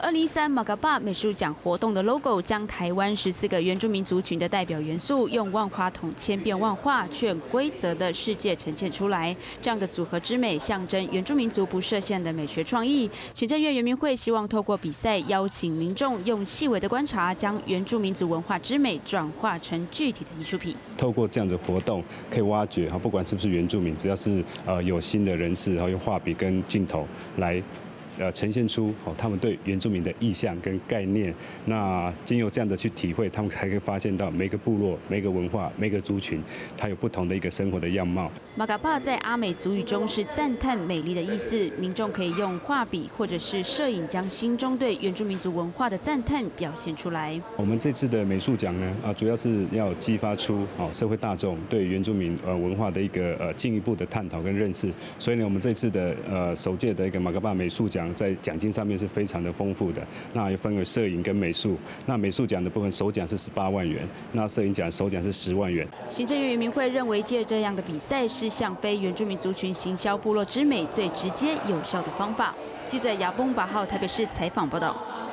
2013马嘎巴美术奖活动的 logo 将台湾14个原住民族群的代表元素，用万花筒千变万化却规则的世界呈现出来。这样的组合之美，象征原住民族不设限的美学创意。行政院原民会希望透过比赛，邀请民众用细微的观察，将原住民族文化之美转化成具体的艺术品。 透过这样的活动，可以挖掘不管是不是原住民，只要是有心的人士，用画笔跟镜头来。呈现出他们对原住民的意象跟概念，那经由这样的去体会，他们才可以发现到每个部落、每个文化、每个族群，它有不同的一个生活的样貌。 马嘎巴在阿美族语中是赞叹美丽的意思，民众可以用画笔或者是摄影，将心中对原住民族文化的赞叹表现出来。 我们这次的美术奖呢，主要是要激发出社会大众对原住民文化的一个进一步的探讨跟认识，所以呢，我们这次的首届的一个马嘎巴美术奖。在奖金上面是非常的丰富的，那又分为摄影跟美术。那美术奖的部分首奖是18万元，那摄影奖首奖是10万元。 行政院原民会认为，借这样的比赛是向非原住民族群行销部落之美最直接有效的方法。记者亚崩8号台北市采访报道。